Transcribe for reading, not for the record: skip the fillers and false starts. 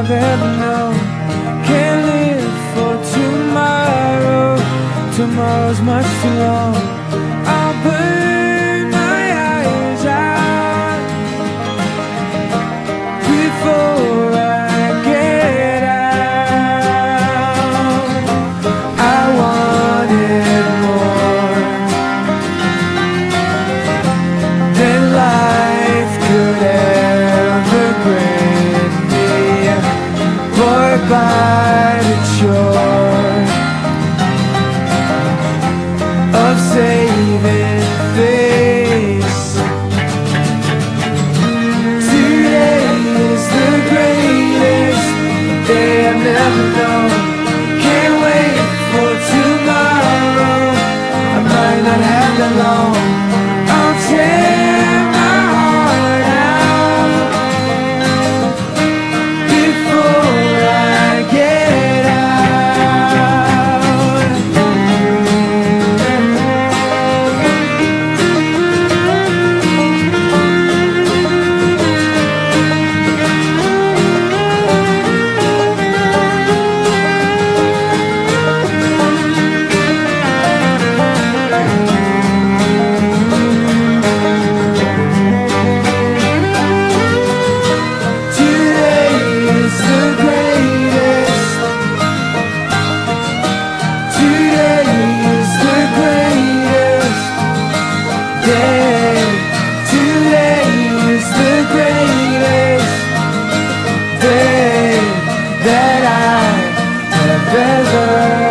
I've ever known. Can't live for tomorrow, tomorrow's much too long. I'll burn my eyes out before I get out. I wanted more than life could ever bring me, bored by the chore of saving face. Today is the greatest day I've never known. Can't wait for tomorrow, I might not have that long. I'll tear my heart out before I get out. Today is the greatest. Today is the greatest day. Today is the greatest day that I have ever